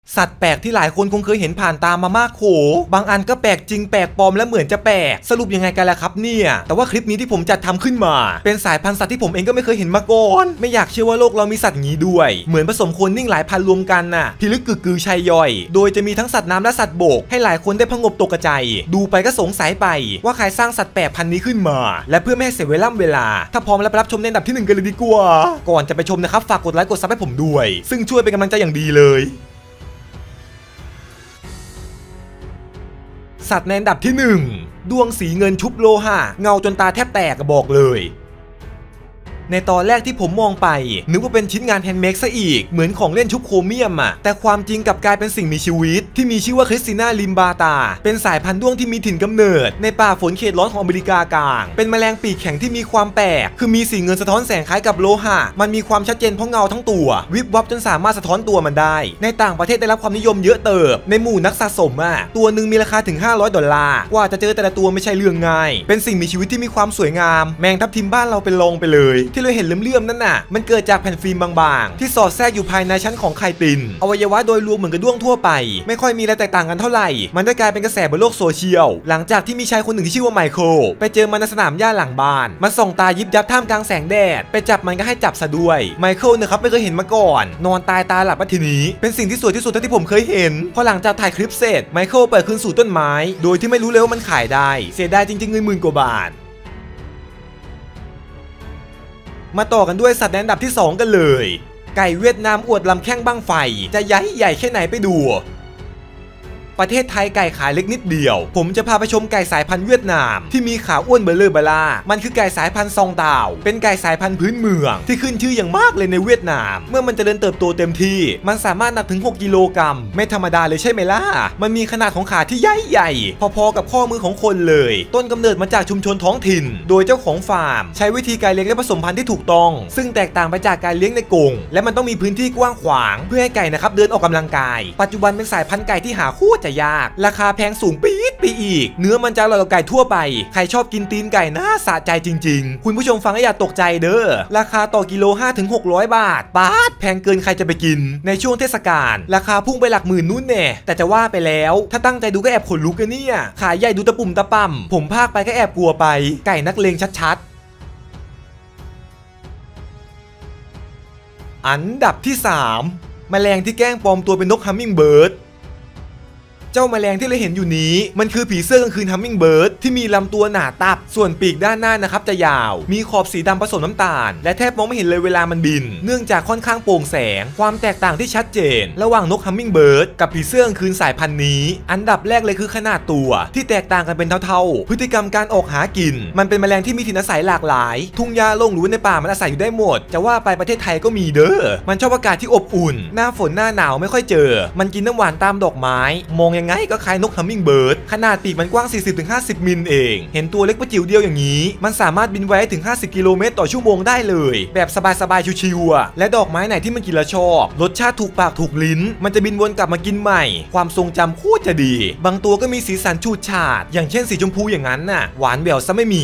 สัตว์แปลกที่หลายคนคงเคยเห็นผ่านตามามากโขบางอันก็แปลกจริงแปลกปลอมและเหมือนจะแปลกสรุปยังไงกันล่ะครับเนี่ยแต่ว่าคลิปนี้ที่ผมจัดทำขึ้นมาเป็นสายพันธุ์สัตว์ที่ผมเองก็ไม่เคยเห็นมาก่อนไม่อยากเชื่อว่าโลกเรามีสัตว์งี้ด้วยเหมือนผสมคนนิ่งหลายพันรวมกันน่ะพิลึกกึกกือชัยย่อยโดยจะมีทั้งสัตว์น้ำและสัตว์บกให้หลายคนได้พงบตกใจดูไปก็สงสัยไปว่าใครสร้างสัตว์แปลกพันธุ์นี้ขึ้นมาและเพื่อไม่ให้เสียเวลาถ้าพร้อมแล้วไปรับชมในอันดับที่1กันเลยดีกว่าก่อนจะไปชมนะครับฝากกดไลค์กดซับให้ผมด้วยซึ่งช่วยเป็นกำลังใจอย่างดีเลยสัตว์ในอันดับที่1ดวงสีเงินชุบโลหะเงาจนตาแทบแตกบอกเลยในตอนแรกที่ผมมองไปนึกว่าเป็นชิ้นงานแฮนด์เมดซะอีกเหมือนของเล่นชุบโครเมียมอะแต่ความจริงกลับกลายเป็นสิ่งมีชีวิตที่มีชื่อว่าคริสติน่าลิมบาตาเป็นสายพันธุ์ด้วงที่มีถิ่นกำเนิดในป่าฝนเขตร้อนของอเมริกากลางเป็นแมลงปีกแข็งที่มีความแปลกคือมีสีเงินสะท้อนแสงคล้ายกับโลหะมันมีความชัดเจนเพราะเงาทั้งตัววิบวับจนสามารถสะท้อนตัวมันได้ในต่างประเทศได้รับความนิยมเยอะเติบในหมู่นักสะสมอะตัวหนึ่งมีราคาถึง$500กว่าจะเจอแต่ละตัวไม่ใช่เรื่องง่ายเป็นสิ่งมีชีวิตที่มีความสวยงามแมงทับทิมบ้านเราเป็นรองไปเลยที่เราเห็นเลื่อมๆนั่นมันเกิดจากแผ่นฟิล์มบางๆที่สอดแทรกอยู่ภายในชั้นของไข่ตินอวัยวะโดยรวมเหมือนกับด้วงทั่วไปไม่ค่อยมีอะไรแตกต่างกันเท่าไหร่มันได้กลายเป็นกระแสบนโลกโซเชียลหลังจากที่มีชายคนหนึ่งที่ชื่อว่าไมเคิลไปเจอมันในสนามหญ้าหลังบ้านมันส่องตายิบยับท่ามกลางแสงแดดไปจับมันก็ให้จับซะด้วยไมเคิลนะครับไม่เคยเห็นมาก่อนนอนตายตาหลับทีนี้เป็นสิ่งที่สวยที่สุดที่ผมเคยเห็นพอหลังจากถ่ายคลิปเสร็จไมเคิลเปิดคืนสู่ต้นไม้โดยที่ไม่รู้เลยว่ามันขายได้เสียดายจริงๆเงิน10,000 กว่าบาทมาต่อกันด้วยสัตว์ในอันดับที่2กันเลยไก่เวียดนามอวดลำแข้งบั้งไฟจะใหญ่แค่ไหนไปดูประเทศไทยไก่ขายเล็กนิดเดียวผมจะพาไปชมไก่สายพันธุ์เวียดนามที่มีขาอ้วนเบลอเบล่ามันคือไก่สายพันธุ์ซองดาวเป็นไก่สายพันธุ์พื้นเมืองที่ขึ้นชื่ออย่างมากเลยในเวียดนามเมื่อมันเจริญเติบโตเต็มที่มันสามารถหนักถึง6 กิโลกรัมไม่ธรรมดาเลยใช่ไหมล่ะมันมีขนาดของขาที่ใหญ่พอๆกับข้อมือของคนเลยต้นกำเนิดมาจากชุมชนท้องถิ่นโดยเจ้าของฟาร์มใช้วิธีการเลี้ยงและผสมพันธุ์ที่ถูกต้องซึ่งแตกต่างไปจากการเลี้ยงในกรงและมันต้องมีพื้นที่กว้างขวางเพื่อให้ไก่นะครับเดินออกกำลังกายปัจจุบันเป็นสายพันธุ์ไก่ที่หาคู่จะยากราคาแพงสูงปี๊ดไปอีกเนื้อมันจะอร่อยกว่าไก่ทั่วไปใครชอบกินตีนไก่น่าสะใจจริงๆคุณผู้ชมฟังแล้วอย่าตกใจเด้อราคาต่อกิโล500-600 บาทป๊าดแพงเกินใครจะไปกินในช่วงเทศกาลราคาพุ่งไปหลักหมื่นนู่นแน่แต่จะว่าไปแล้วถ้าตั้งใจดูก็แอบขนลุกกันเนี่ยขายใหญ่ดูตะปุ่มตะป่ำผมพากไปก็แอบกลัวไปไก่นักเลงชัดๆอันดับที่3แมลงที่แกล้งปลอมตัวเป็นนกฮัมมิงเบิร์ดเจ้าแมลงที่เราเห็นอยู่นี้มันคือผีเสื้อกลางคืนฮัมมิงเบิร์ดที่มีลำตัวหนาตับส่วนปีกด้านหน้านะครับจะยาวมีขอบสีดำผสมน้ำตาลและแทบมองไม่เห็นเลยเวลามันบินเนื่องจากค่อนข้างโปร่งแสงความแตกต่างที่ชัดเจนระหว่างนกฮัมมิงเบิร์ดกับผีเสื้อกลางคืนสายพันธุ์นี้อันดับแรกเลยคือขนาดตัวที่แตกต่างกันเป็นเท่าๆพฤติกรรมการออกหากินมันเป็นแมลงที่มีถิ่นอาศัยหลากหลายทุ่งหญ้าโล่งหรือในป่ามันอาศัยอยู่ได้หมดจะว่าไปประเทศไทยก็มีเด้อมันชอบอากาศที่อบอุ่นหน้าฝนหน้าหนาวไม่ค่อยเจอมันกินน้ำหวานตามดอกไม้มองยังไงก็คล้ายนกฮัมมิงเบิร์ดขนาดปีกมันกว้าง 40-50 มิลเองเห็นตัวเล็กประจิ๋วเดียวอย่างนี้มันสามารถบินไวถึง50 กิโลเมตรต่อชั่วโมงได้เลยแบบสบายๆชิวๆอ่ะและดอกไม้ไหนที่มันกินแล้วชอบรสชาติถูกปากถูกลิ้นมันจะบินวนกลับมากินใหม่ความทรงจำโคตรจะดีบางตัวก็มีสีสันฉูดฉาดอย่างเช่นสีชมพูอย่างนั้นน่ะหวานแหววซะไม่มี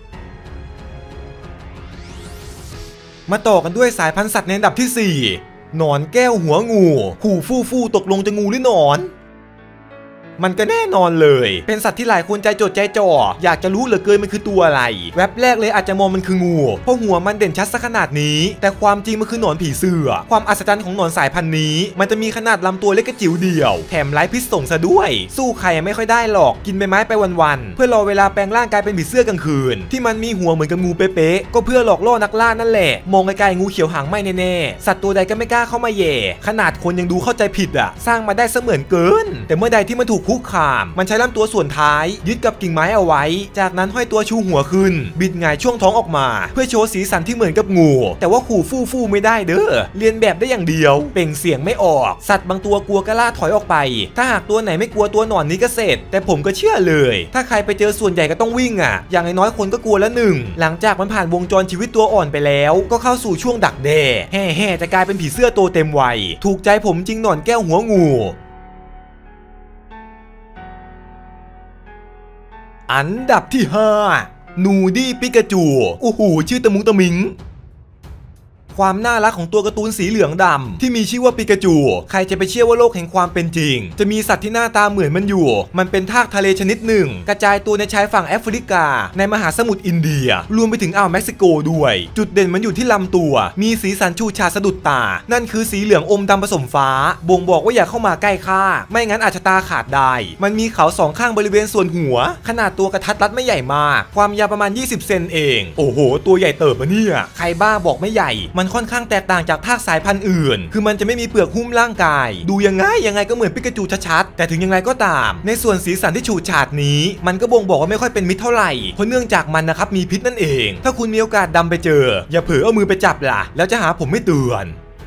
มาต่อกันด้วยสายพันธุ์สัตว์ในอันดับที่4หนอนแก้วหัวงูขู่ฟู่ตกลงจะงูหรือหนอนมันก็แน่นอนเลยเป็นสัตว์ที่หลายคนใจจดใจจ่ออยากจะรู้เหลือเกินมันคือตัวอะไรแวบแรกเลยอาจจะมองมันคืองูเพราะหัวมันเด่นชัดซะขนาดนี้แต่ความจริงมันคือหนอนผีเสื้อความอัศจรรย์ของหนอนสายพันธุ์นี้มันจะมีขนาดลำตัวเล็กกระจิ๋วเดียวแถมไร้พิษสงซะด้วยสู้ใครไม่ค่อยได้หรอกกินใบไม้ไปวันๆเพื่อรอเวลาแปลงร่างกายเป็นผีเสื้อกลางคืนที่มันมีหัวเหมือนกับงูเป๊ะๆก็เพื่อหลอกล่อนักล่านั่นแหละมองไกลๆงูเขียวหางไหม้แน่ๆสัตว์ตัวใดก็ไม่กล้าเข้ามาแย่ขนาดคนยังดูเข้าใจผิดอ่ะสร้างมาได้เสมือนเกินแต่เมื่อใดที่มันถูกคุกคามมันใช้ลำตัวส่วนท้ายยึดกับกิ่งไม้เอาไว้จากนั้นห้อยตัวชูหัวขึ้นบิดหงายช่วงท้องออกมาเพื่อโชว์สีสันที่เหมือนกับงูแต่ว่าขู่ฟู่ไม่ได้เด้อเรียนแบบได้อย่างเดียวเปล่งเสียงไม่ออกสัตว์บางตัวกลัวก็ล่าถอยออกไปถ้าหากตัวไหนไม่กลัวตัวหนอนนี้ก็เสร็จแต่ผมก็เชื่อเลยถ้าใครไปเจอส่วนใหญ่ก็ต้องวิ่งอ่ะอย่างน้อยคนก็กลัวละหนึ่งหลังจากมันผ่านวงจรชีวิตตัวอ่อนไปแล้วก็เข้าสู่ช่วงดักแด้แห่จะกลายเป็นผีเสื้อโตเต็มวัยถูกใจผมจริงหนอนแก้วหัวงูอันดับที่5นูดี้ปิกาจูโอ้โหชื่อตะมุงตะมิงคความน่ารักของตัวการ์ตูนสีเหลืองดำที่มีชื่อว่าปิกาจูใครจะไปเชื่อว่าโลกแห่งความเป็นจริงจะมีสัตว์ที่หน้าตาเหมือนมันอยู่มันเป็นทากทะเลชนิดหนึ่งกระจายตัวในชายฝั่งแอฟริกาในมหาสมุทรอินเดียรวมไปถึงอ่าวเม็กซิโกด้วยจุดเด่นมันอยู่ที่ลำตัวมีสีสันชูชาสะดุดตานั่นคือสีเหลืองอมดำผสมฟ้าบ่งบอกว่าอย่าเข้ามาใกล้ข้าไม่งั้นอาจจะตาขาดได้มันมีเขาสองข้างบริเวณส่วนหัวขนาดตัวกระทัดรัดไม่ใหญ่มากความยาวประมาณ20เซนเองโอ้โหตัวใหญ่เติบอะเนี่ยใครบ้าบอกไม่ใหญ่มันค่อนข้างแตกต่างจากทากสายพันธุ์อื่นคือมันจะไม่มีเปลือกหุ้มร่างกายดูยังไงก็เหมือนปิกาจูชัดๆแต่ถึงยังไงก็ตามในส่วนสีสันที่ฉูดฉาดนี้มันก็บ่งบอกว่าไม่ค่อยเป็นมิตรเท่าไหร่เพราะเนื่องจากมันนะครับมีพิษนั่นเองถ้าคุณมีโอกาสดำไปเจออย่าเผลอเอามือไปจับล่ะแล้วจะหาผมไม่เตือน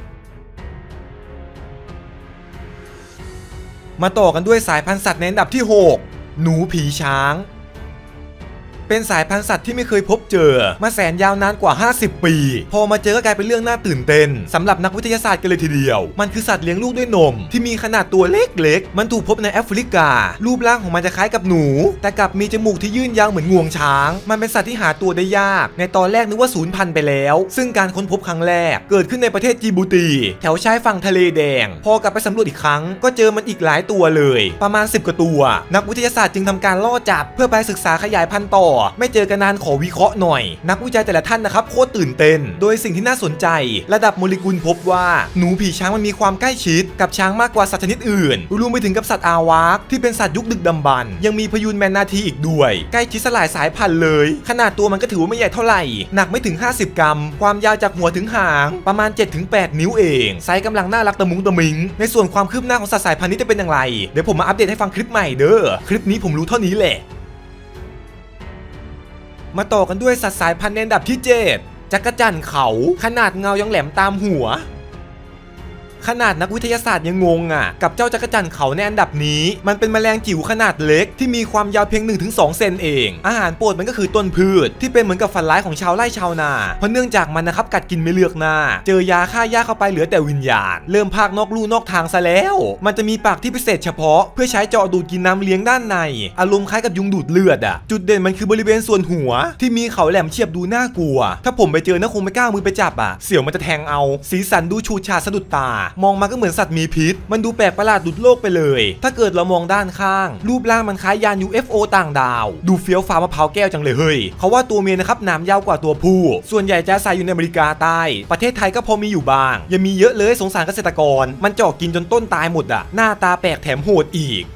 มาต่อกันด้วยสายพันธุ์สัตว์ในอันดับที่6หนูผีช้างเป็นสายพันธุ์สัตว์ที่ไม่เคยพบเจอมาแสนยาวนานกว่า50ปีพอมาเจอก็กลายเป็นเรื่องน่าตื่นเต้นสำหรับนักวิทยาศาสตร์กันเลยทีเดียวมันคือสัตว์เลี้ยงลูกด้วยนมที่มีขนาดตัวเล็กๆมันถูกพบในแอฟริการูปร่างของมันจะคล้ายกับหนูแต่กลับมีจมูกที่ยื่นยาวเหมือนงวงช้างมันเป็นสัตว์ที่หาตัวได้ยากในตอนแรกนึกว่าสูญพันธุ์ไปแล้วซึ่งการค้นพบครั้งแรกเกิดขึ้นในประเทศจิบูตีแถวชายฝั่งทะเลแดงพอกลับไปสำรวจอีกครั้งก็เจอมันอีกหลายตัวเลยประมาณ10 กว่าตัวนักวิทยาศาสตร์จึงทำการล่อจับเพื่อไปศึกษาขยายพันธุ์ต่อไม่เจอกันนานขอวิเคราะห์หน่อยนักวิจัยแต่ละท่านนะครับโคตรตื่นเต้นโดยสิ่งที่น่าสนใจระดับโมเลกุลพบว่าหนูผีช้างมันมีความใกล้ชิดกับช้างมากกว่าสัตว์ชนิดอื่นรวมไปถึงกับสัตว์อาวากที่เป็นสัตว์ยุคดึกดำบรรพ์ยังมีพยูนแมนนาทีอีกด้วยใกล้ชิดสลายสายพันธุ์เลยขนาดตัวมันก็ถือว่าไม่ใหญ่เท่าไหร่หนักไม่ถึง50 กรัมความยาวจากหัวถึงหางประมาณ 7-8 นิ้วเองไซส์กำลังน่ารักตะมุงตะมิงในส่วนความคืบหน้าของสัตว์สายพันธุ์นี้จะเป็นอย่างไรเดี๋ยวผมมาอัปเดตให้ฟังคลิปใหม่เด้อคลิปนี้ผมรู้เท่านี้แหละมาต่อกันด้วยสัตว์สายพันธุ์ในอันดับที่7จักรจั่นเขาขนาดเงายังแหลมตามหัวขนาดนักวิทยาศาสตร์ยังงงกับเจ้าจักรจั่นเขาในอันดับนี้มันเป็นแมลงจิ๋วขนาดเล็กที่มีความยาวเพียง 1-2 เซนเองอาหารโปรดมันก็คือต้นพืชที่เป็นเหมือนกับฝันร้ายของชาวไร่ชาวนาเพราะเนื่องจากมันนะครับกัดกินไม่เลือกหน้าเจอยาฆ่าหญ้าเข้าไปเหลือแต่วิญญาณเริ่มพากนอกลู่นอกทางซะแล้วมันจะมีปากที่พิเศษเฉพาะเพื่อใช้เจาะดูดกินน้ำเลี้ยงด้านในอารมณ์คล้ายกับยุงดูดเลือดจุดเด่นมันคือบริเวณส่วนหัวที่มีเขาแหลมเฉียบดูน่ากลัวถ้าผมไปเจอนะคงไม่กล้ามือไปจับเสี่ยวมันจะแทงเอาสีสันดูฉูดฉาดสะดุดตามองมาก็เหมือนสัตว์มีพิษมันดูแปลกประหลาดดุจโลกไปเลยถ้าเกิดเรามองด้านข้างรูปร่างมันคล้ายยาน UFO ต่างดาวดูเฟี้ยวฟ้ามะพร้าวแก้วจังเลยเฮ้ยเขาว่าตัวเมียนะครับหนามยาวกว่าตัวผู้ส่วนใหญ่จะใส่อยู่ในอเมริกาใต้ประเทศไทยก็พอมีอยู่บ้างยังมีเยอะเลยสงสารเกษตรกรมันเจาะกินจนต้นตายหมดหน้าตาแปลกแถมโหดอีก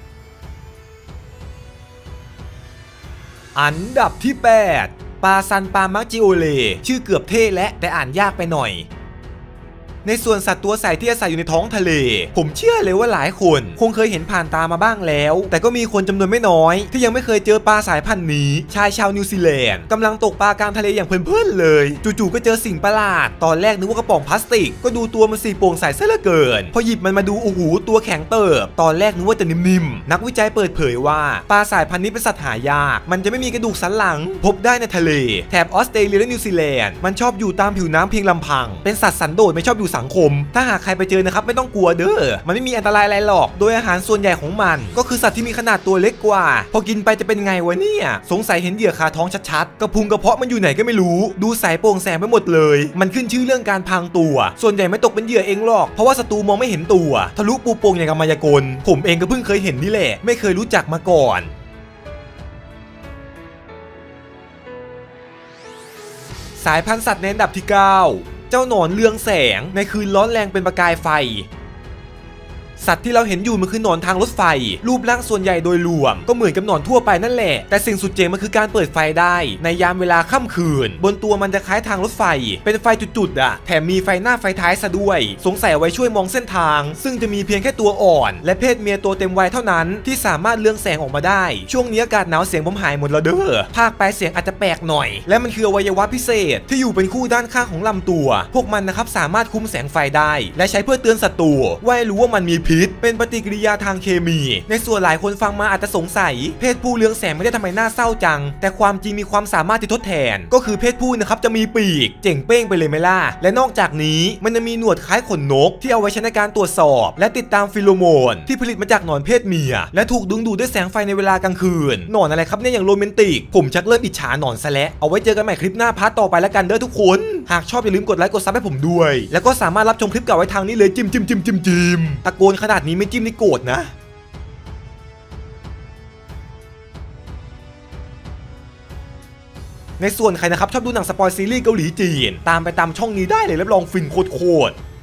อันดับที่8ปาซันปามักจิโอเลชื่อเกือบเท่และแต่อ่านยากไปหน่อยในส่วนสัตว์ตัวใสที่อาศัยอยู่ในท้องทะเลผมเชื่อเลยว่าหลายคนคงเคยเห็นผ่านตามาบ้างแล้วแต่ก็มีคนจำนวนไม่น้อยที่ยังไม่เคยเจอปลาสายพันธุ์นี้ชายชาวนิวซีแลนด์กำลังตกปลากลางทะเลอย่างเพลินๆเลยจู่ๆก็เจอสิ่งประหลาดตอนแรกนึกว่ากระป๋องพลาสติกก็ดูตัวมันสีโปร่งใสซะเหลือเกินพอหยิบมันมาดูโอ้โหตัวแข็งเติบตอนแรกนึกว่าจะนิ่มๆนักวิจัยเปิดเผยว่าปลาสายพันธุ์นี้เป็นสัตว์หายากมันจะไม่มีกระดูกสันหลังพบได้ในทะเลแถบออสเตรเลียและนิวซีแลนด์มันชอบอยู่ตามผิวน้ำเพียงลำพังเป็นสัตว์สันโดษไม่ชอบอยู่สังคมถ้าหากใครไปเจอนะครับไม่ต้องกลัวเด้อมันไม่มีอันตรายอะไรหรอกโดยอาหารส่วนใหญ่ของมันก็คือสัตว์ที่มีขนาดตัวเล็กกว่าพอกินไปจะเป็นไงวะเนี่ยสงสัยเห็นเหยื่อคาท้องชัดๆกระพุ้งกระเพาะมันอยู่ไหนก็ไม่รู้ดูสายโป่งแสงไปหมดเลยมันขึ้นชื่อเรื่องการพรางตัวส่วนใหญ่ไม่ตกเป็นเหยื่อเองหรอกเพราะว่าศัตรูมองไม่เห็นตัวทะลุปูโป่งอย่างกับมายากลผมเองก็เพิ่งเคยเห็นนี่แหละไม่เคยรู้จักมาก่อนสายพันธุ์สัตว์ในอันดับที่9เจ้าหนอนเรืองแสงในคืนร้อนแรงเป็นประกายไฟสัตว์ที่เราเห็นอยู่มันคือหนอนทางรถไฟรูปร่างส่วนใหญ่โดยรวมก็เหมือนกับหนอนทั่วไปนั่นแหละแต่สิ่งสุดเจ๋งมันคือการเปิดไฟได้ในยามเวลาค่ำคืนบนตัวมันจะคล้ายทางรถไฟเป็นไฟจุดๆแถมมีไฟหน้าไฟท้ายซะด้วยสงสัยไว้ช่วยมองเส้นทางซึ่งจะมีเพียงแค่ตัวอ่อนและเพศเมียตัวเต็มวัยเท่านั้นที่สามารถเรืองแสงออกมาได้ช่วงนี้อากาศหนาวเสียงผมหายหมดแล้วเด้อภาคไปเสียงอาจจะแปลกหน่อยและมันคืออวัยวะพิเศษที่อยู่เป็นคู่ด้านข้างของลำตัวพวกมันนะครับสามารถคุมแสงไฟได้และใช้เพื่อเตือนศัตรูว่าให้รู้ว่ามันมีพิษพิษเป็นปฏิกิริยาทางเคมีในส่วนหลายคนฟังมาอาจจะสงสัยเพศผู้เรืองแสงไม่ได้ทำไมน่าเศร้าจังแต่ความจริงมีความสามารถที่ทดแทนก็คือเพศผู้นะครับจะมีปีกเจ๋งเป้งไปเลยไหมล่ะและนอกจากนี้มันจะมีหนวดคล้ายขนนกที่เอาไว้ใช้ในการตรวจสอบและติดตามฟิโลโมนที่ผลิตมาจากหนอนเพศเมียและถูกดึงดูดด้วยแสงไฟในเวลากลางคืนหนอนอะไรครับเนี่ยอย่างโรแมนติกผมชักเริ่มอิจฉาหนอนซะแล้วเอาไว้เจอกันใหม่คลิปหน้าพาร์ทต่อไปแล้วกันเด้อทุกคนหากชอบอย่าลืมกดไลค์กดซับให้ผมด้วยแล้วก็สามารถรับชมคลิปเก่าไว้ทางนี้เลยจิ้มตะโกนขนาดนี้ไม่จิ้มนี่โกรธนะในส่วนใครนะครับชอบดูหนังสปอยซีรีส์เกาหลีจีนตามไปตามช่องนี้ได้เลยรับรองฟินโคตร